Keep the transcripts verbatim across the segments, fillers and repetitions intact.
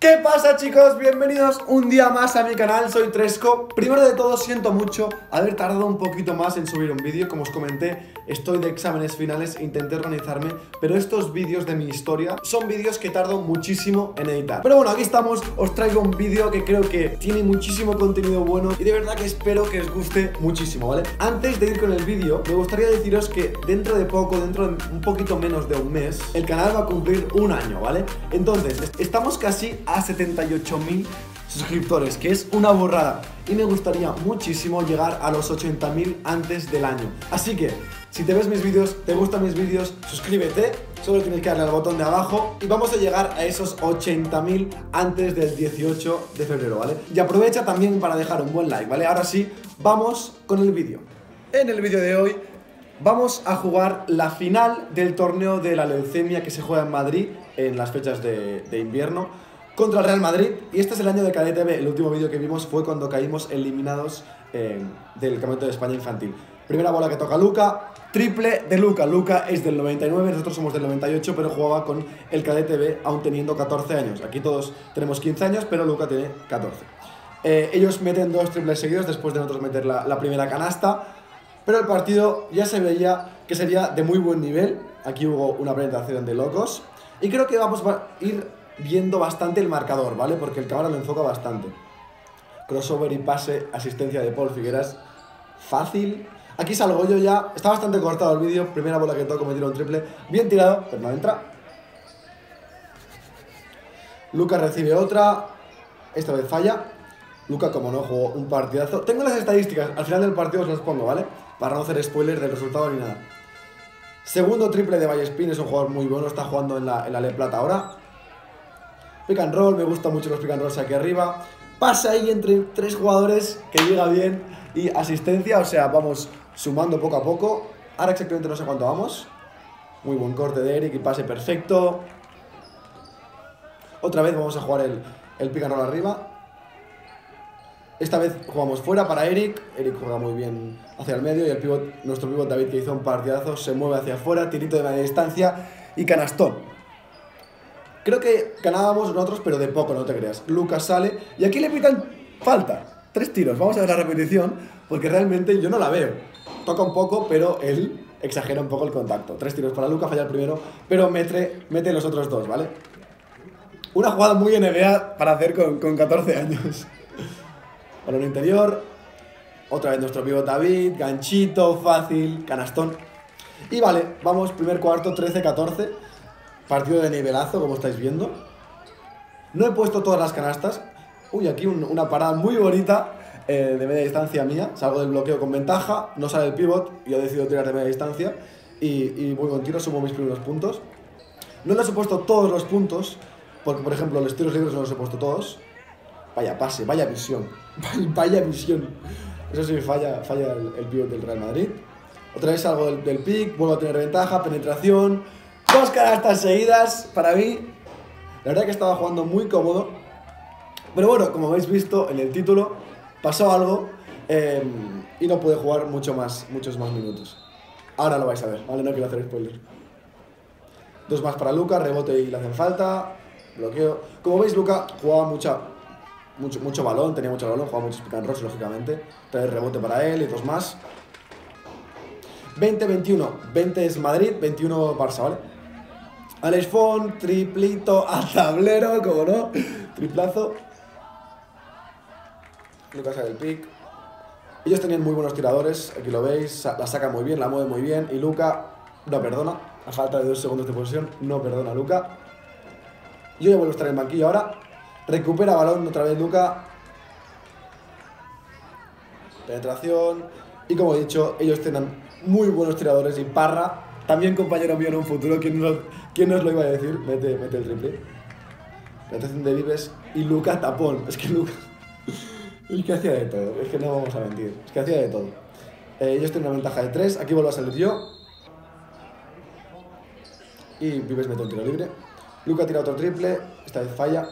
¿Qué pasa, chicos? Bienvenidos un día más a mi canal, soy Tresco. Primero de todo, siento mucho haber tardado un poquito más en subir un vídeo. Como os comenté, estoy de exámenes finales, intenté organizarme, pero estos vídeos de mi historia son vídeos que tardo muchísimo en editar. Pero bueno, aquí estamos, os traigo un vídeo que creo que tiene muchísimo contenido bueno y de verdad que espero que os guste muchísimo, ¿vale? Antes de ir con el vídeo, me gustaría deciros que dentro de poco, dentro de un poquito menos de un mes, el canal va a cumplir un año, ¿vale? Entonces, estamos casi a setenta y ocho mil suscriptores, que es una burrada, y me gustaría muchísimo llegar a los ochenta mil antes del año. Así que, si te ves mis vídeos, te gustan mis vídeos, suscríbete, solo tienes que darle al botón de abajo y vamos a llegar a esos ochenta mil antes del dieciocho de febrero, ¿vale? Y aprovecha también para dejar un buen like, ¿vale? Ahora sí, vamos con el vídeo. En el vídeo de hoy vamos a jugar la final del torneo de la leucemia que se juega en Madrid en las fechas de, de invierno contra el Real Madrid, y este es el año de K D T V. El último vídeo que vimos fue cuando caímos eliminados eh, del Campeonato de España Infantil. Primera bola que toca Luka, triple de Luka. Luka es del noventa y nueve, nosotros somos del noventa y ocho, pero jugaba con el K D T V aún teniendo catorce años. Aquí todos tenemos quince años, pero Luka tiene catorce. Eh, ellos meten dos triples seguidos después de nosotros meter la, la primera canasta, pero el partido ya se veía que sería de muy buen nivel. Aquí hubo una presentación de locos y creo que vamos a ir viendo bastante el marcador, ¿vale? Porque el cámara lo enfoca bastante. Crossover y pase, asistencia de Paul Figueras. Fácil. Aquí salgo yo ya. Está bastante cortado el vídeo. Primera bola que toco, me tiro un triple. Bien tirado, pero no entra. Luka recibe otra. Esta vez falla. Luka, como no, jugó un partidazo. Tengo las estadísticas. Al final del partido os las pongo, ¿vale? Para no hacer spoilers del resultado ni nada. Segundo triple de Vallespín. Es un jugador muy bueno. Está jugando en la, en la Le Plata ahora. Pick and roll, me gustan mucho los pick and rolls aquí arriba. Pasa ahí entre tres jugadores que llega bien. Y asistencia, o sea, vamos sumando poco a poco. Ahora exactamente no sé cuánto vamos. Muy buen corte de Eric y pase perfecto. Otra vez vamos a jugar el, el pick and roll arriba. Esta vez jugamos fuera para Eric. Eric juega muy bien hacia el medio. Y el pivot, nuestro pivot David, que hizo un partidazo, se mueve hacia afuera. Tirito de media distancia y canastón. Creo que ganábamos nosotros, pero de poco, no te creas. Lucas sale y aquí le pitan falta. Tres tiros. Vamos a ver la repetición porque realmente yo no la veo. Toca un poco, pero él exagera un poco el contacto. Tres tiros para Lucas, falla el primero, pero mete, mete los otros dos, ¿vale? Una jugada muy N B A para hacer con, con catorce años. Balón interior. Otra vez nuestro pivot David. Ganchito, fácil, canastón. Y vale, vamos, primer cuarto, trece catorce. Partido de nivelazo, como estáis viendo. No he puesto todas las canastas. Uy, aquí un, una parada muy bonita eh, de media distancia mía. Salgo del bloqueo con ventaja, no sale el pivot y yo decido tirar de media distancia. Y, y voy con tiro, sumo mis primeros puntos. No les he puesto todos los puntos, porque por ejemplo los tiros libres no los he puesto todos. Vaya pase, vaya visión. Vaya visión. Eso sí, falla, falla el, el pivot del Real Madrid. Otra vez salgo del, del pick, vuelvo a tener ventaja, penetración. Dos canastas seguidas para mí. La verdad que estaba jugando muy cómodo. Pero bueno, como habéis visto en el título, pasó algo eh, y no pude jugar mucho más, muchos más minutos. Ahora lo vais a ver, ¿vale? No quiero hacer spoiler. Dos más para Luka, rebote y le hacen falta. Bloqueo. Como veis, Luka jugaba mucha, mucho, mucho balón, tenía mucho balón, jugaba muchos pick and rolls, lógicamente. Trae rebote para él y dos más. veinte veintiuno. veinte es Madrid, veintiuno Barça, ¿vale? Alex Font, triplito al tablero, como no, triplazo. Lucas sale el pick. Ellos tenían muy buenos tiradores, aquí lo veis, la saca muy bien, la mueve muy bien. Y Luka no perdona, a falta de dos segundos de posesión, no perdona a Luka. Yo ya vuelvo a estar en el banquillo ahora. Recupera balón otra vez Luka. Penetración. Y como he dicho, ellos tienen muy buenos tiradores y Parra, también compañero mío en un futuro, ¿quién nos, quién nos lo iba a decir? Mete, mete el triple. Penetración de Vives y Luka tapón. Es que Luka... Es que hacía de todo, es que no vamos a mentir. Es que hacía de todo. Eh, ellos tienen una ventaja de tres, aquí vuelvo a salir yo. Y Vives mete un tiro libre. Luka tira otro triple, esta vez falla.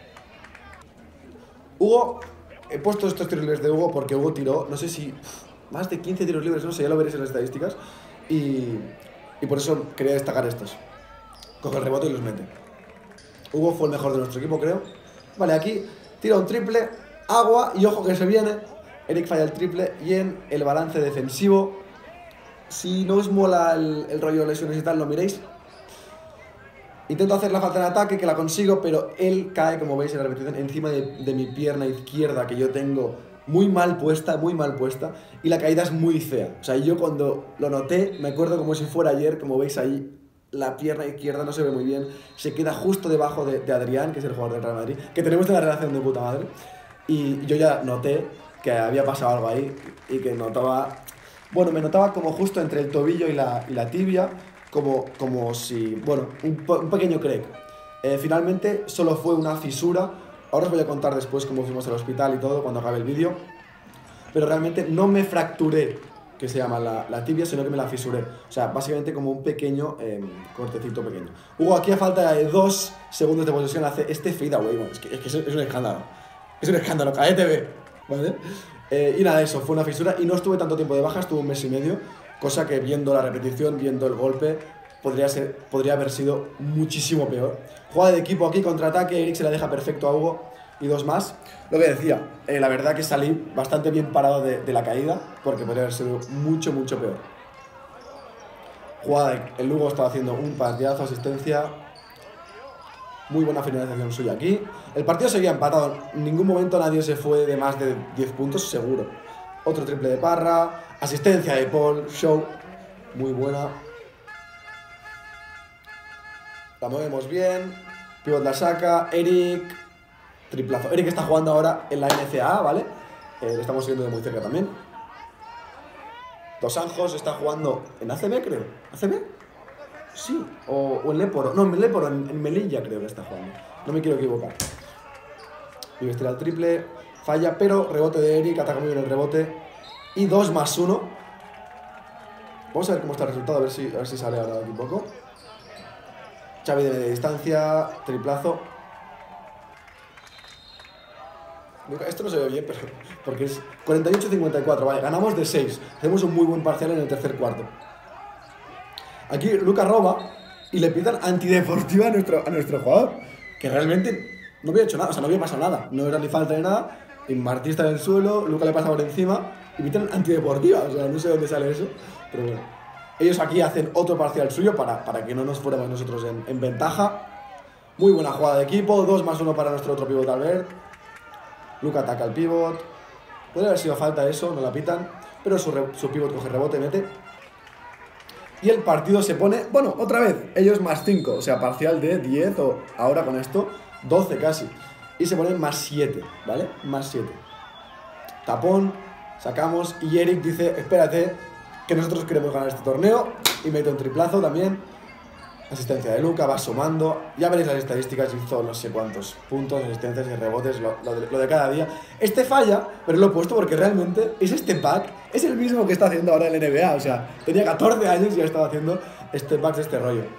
Hugo, he puesto estos tiros libres de Hugo porque Hugo tiró, no sé si... más de quince tiros libres, no sé, ya lo veréis en las estadísticas. Y, y por eso quería destacar estos. Coge el rebote y los mete. Hugo fue el mejor de nuestro equipo, creo. Vale, aquí tira un triple, agua y ojo que se viene. Eric falla el triple y en el balance defensivo, si no os mola el, el rollo de lesiones y tal, lo miréis. Intento hacer la falta de ataque, que la consigo, pero él cae, como veis en la repetición, encima de, de mi pierna izquierda, que yo tengo muy mal puesta, muy mal puesta, y la caída es muy fea. O sea, yo cuando lo noté, me acuerdo como si fuera ayer, como veis ahí, la pierna izquierda no se ve muy bien, se queda justo debajo de, de Adrián, que es el jugador del Real Madrid, que tenemos una relación de puta madre, y yo ya noté que había pasado algo ahí, y que notaba, bueno, me notaba como justo entre el tobillo y la, y la tibia, como, como si, bueno, un, un pequeño crack. Eh, finalmente solo fue una fisura. Ahora os voy a contar después cómo fuimos al hospital y todo cuando acabe el vídeo. Pero realmente no me fracturé, que se llama la, la tibia, sino que me la fisuré. O sea, básicamente como un pequeño eh, cortecito pequeño. Hugo aquí a falta de dos segundos de posesión hace este fade away. Bueno, es que, es, que es un escándalo. Es un escándalo, K E T V. ¿Vale? Eh, y nada, eso, fue una fisura y no estuve tanto tiempo de baja, estuve un mes y medio. Cosa que viendo la repetición, viendo el golpe, podría, ser, podría haber sido muchísimo peor. Jugada de equipo aquí, contraataque, Eric se la deja perfecto a Hugo y dos más. Lo que decía, eh, la verdad que salí bastante bien parado de, de la caída, porque podría haber sido mucho, mucho peor. Jugada de, el Hugo estaba haciendo un partidazo, asistencia. Muy buena finalización suya aquí. El partido seguía empatado, en ningún momento nadie se fue de más de diez puntos, seguro. Otro triple de Parra. Asistencia de Paul, show, muy buena. La movemos bien. Pivot la saca, Eric, triplazo. Eric está jugando ahora en la N C A A, ¿vale? Eh, lo estamos viendo de muy cerca también. Dos Anjos está jugando en A C B, creo. ¿A C B? Sí, o, o en Leporo. No, en Leporo, en, en Melilla creo que está jugando. No me quiero equivocar. Y vestirá el triple, falla, pero rebote de Eric, ataca muy bien el rebote. Y dos más uno. Vamos a ver cómo está el resultado, a ver si, a ver si sale ahora de aquí un poco. Xavi de media distancia, triplazo. Esto no se ve bien, pero porque es cuarenta y ocho a cincuenta y cuatro, vale, ganamos de seis. Hacemos un muy buen parcial en el tercer cuarto. Aquí Luka roba y le pitan antideportiva a nuestro, a nuestro jugador, que realmente no había hecho nada, o sea, no había pasado nada. No era ni falta ni nada. Y Martí está en el suelo, Luka le pasa por encima y pitan antideportiva, o sea, no sé dónde sale eso, pero bueno. Ellos aquí hacen otro parcial suyo para, para que no nos fuéramos nosotros en, en ventaja. Muy buena jugada de equipo, dos más uno para nuestro otro pivot Albert. Luka ataca al pivot. Podría haber sido falta eso, no la pitan, pero su, re, su pivot coge rebote, mete. Y el partido se pone, bueno, otra vez, ellos más cinco, o sea, parcial de diez o ahora con esto, doce casi. Y se ponen más siete, ¿vale? Más siete. Tapón, sacamos y Eric dice, espérate, que nosotros queremos ganar este torneo. Y mete un triplazo también. Asistencia de Luka, va sumando. Ya veréis las estadísticas, hizo no sé cuántos puntos, asistencias y rebotes, lo, lo, de, lo de cada día. Este falla, pero lo he puesto porque realmente es este pack, es el mismo que está haciendo ahora el N B A. O sea, tenía catorce años y ya estaba haciendo este pack de este rollo.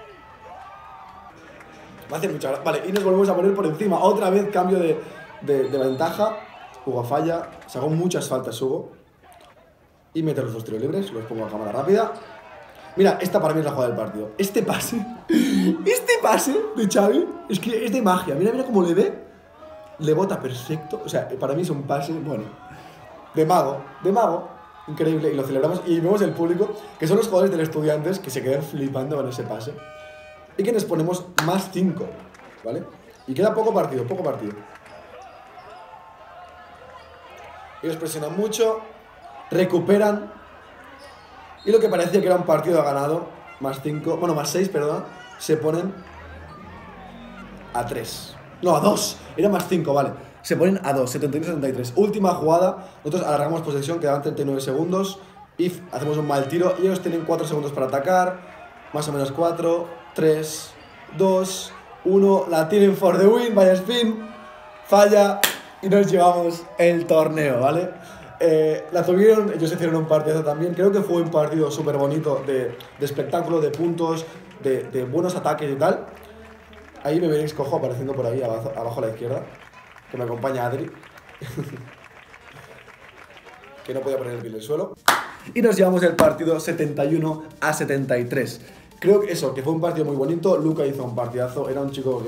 Me hace mucha gracia. Vale, y nos volvemos a poner por encima. Otra vez cambio de, de, de ventaja. Hugo falla, sacó muchas faltas Hugo. Y mete los dos tiros libres, los pongo a cámara rápida. Mira, esta para mí es la jugada del partido. Este pase, este pase de Xavi, es que es de magia. Mira, mira cómo le ve, le bota perfecto. O sea, para mí es un pase, bueno, de mago, de mago. Increíble, y lo celebramos. Y vemos el público, que son los jugadores del Estudiantes, que se quedan flipando con ese pase. Y que nos ponemos más cinco, ¿vale? Y queda poco partido, poco partido. Ellos presionan mucho, recuperan. Y lo que parecía que era un partido ganado, más cinco, bueno, más seis, perdón, se ponen a tres. No, a dos, era más cinco, vale. Se ponen a dos, setenta y uno a setenta y tres. Última jugada, nosotros alargamos posesión, quedaban treinta y nueve segundos. Y hacemos un mal tiro y ellos tienen cuatro segundos para atacar. Más o menos cuatro, tres, dos, uno. La tienen for the win, vaya spin. Falla y nos llevamos el torneo, ¿vale? Eh, la tuvieron, ellos hicieron un partido también. Creo que fue un partido súper bonito de, de espectáculo, de puntos, de, de buenos ataques y tal. Ahí me veréis cojo apareciendo por ahí abajo, abajo a la izquierda, que me acompaña Adri, que no podía poner el pie en el suelo. Y nos llevamos el partido setenta y uno a setenta y tres. Creo que eso, que fue un partido muy bonito. Luka hizo un partidazo, era un chico que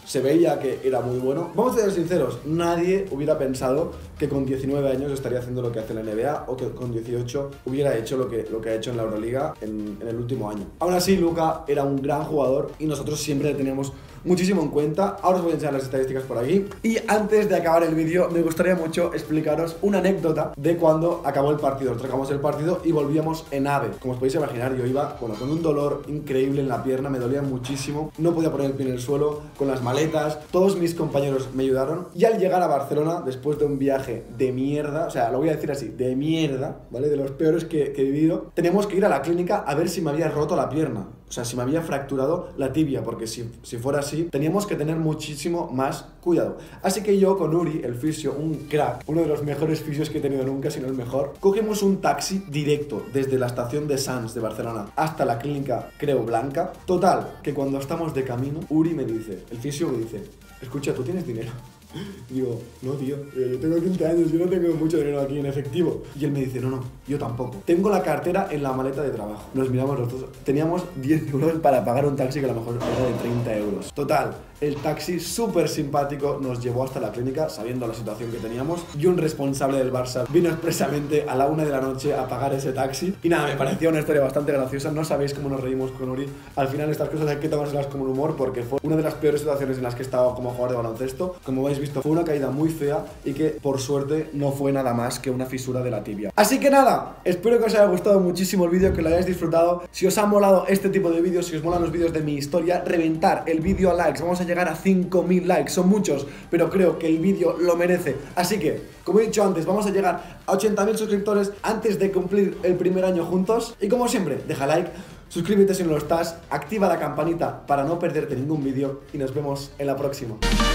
se veía que era muy bueno. Vamos a ser sinceros, nadie hubiera pensado que con diecinueve años estaría haciendo lo que hace en la N B A o que con dieciocho hubiera hecho lo que, lo que ha hecho en la Euroliga en, en el último año. Aún así, Luka era un gran jugador y nosotros siempre le teníamos muchísimo en cuenta. Ahora os voy a enseñar las estadísticas por aquí. Y antes de acabar el vídeo, me gustaría mucho explicaros una anécdota de cuando acabó el partido. Nosotros acabamos el partido y volvíamos en AVE. Como os podéis imaginar, yo iba bueno, con un dolor increíble en la pierna, me dolía muchísimo, no podía poner el pie en el suelo, con las maletas. Todos mis compañeros me ayudaron y al llegar a Barcelona, después de un viaje de mierda, o sea, lo voy a decir así, de mierda, ¿vale? De los peores que, que he vivido, teníamos que ir a la clínica a ver si me había roto la pierna. O sea, si me había fracturado la tibia, porque si, si fuera así, teníamos que tener muchísimo más cuidado. Así que yo con Uri, el fisio, un crack, uno de los mejores fisios que he tenido nunca, si no el mejor, cogemos un taxi directo desde la estación de Sants de Barcelona hasta la clínica Creu Blanca. Total, que cuando estamos de camino, Uri me dice, el fisio me dice, escucha, ¿tú tienes dinero? Y digo, no tío, yo tengo quince años, yo no tengo mucho dinero aquí en efectivo. Y él me dice, no, no, yo tampoco. Tengo la cartera en la maleta de trabajo. Nos miramos los dos, teníamos diez euros para pagar un taxi que a lo mejor era de treinta euros. Total, el taxi súper simpático nos llevó hasta la clínica sabiendo la situación que teníamos. Y un responsable del Barça vino expresamente a la una de la noche a pagar ese taxi. Y nada, me pareció una historia bastante graciosa. No sabéis cómo nos reímos con Uri. Al final estas cosas hay que tomárselas como un humor porque fue una de las peores situaciones en las que he estado como jugador de baloncesto. Como veis visto, fue una caída muy fea y que por suerte no fue nada más que una fisura de la tibia. Así que nada, espero que os haya gustado muchísimo el vídeo, que lo hayáis disfrutado. Si os ha molado este tipo de vídeos, si os molan los vídeos de mi historia, reventar el vídeo a likes. Vamos a llegar a cinco mil likes, son muchos, pero creo que el vídeo lo merece. Así que, como he dicho antes, vamos a llegar a ochenta mil suscriptores antes de cumplir el primer año juntos. Y como siempre, deja like, suscríbete si no lo estás, activa la campanita para no perderte ningún vídeo y nos vemos en la próxima.